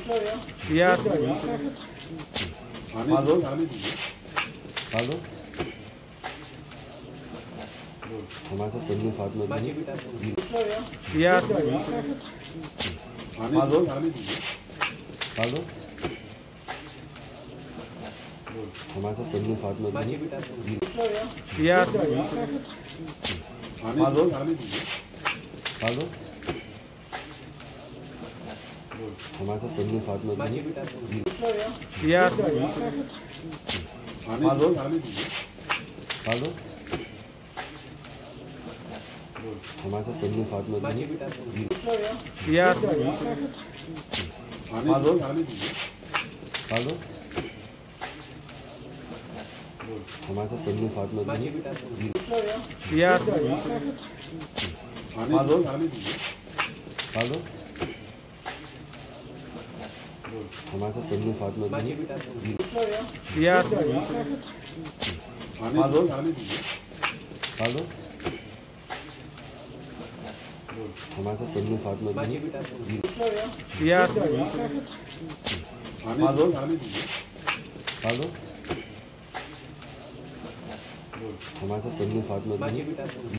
यार hello hello हमारे साथ चलिए साथ में यार हेलो हेलो हमारे साथ चलिए साथ में यार हेलो हेलो हमारे साथ चलिए साथ में यार हेलो हेलो हमारे साथ चलिए साथ में यार हेलो हेलो हमारे साथ चलिए साथ में यार हेलो हेलो हमारे साथ चलिए साथ में यार हेलो हेलो हमारे साथ चलिए साथ में यार हेलो हेलो हमारे साथ चलिए साथ में